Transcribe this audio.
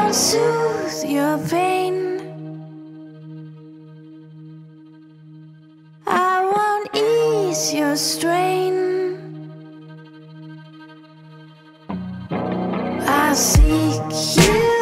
won't soothe your pain. I won't ease your strain. I seek you.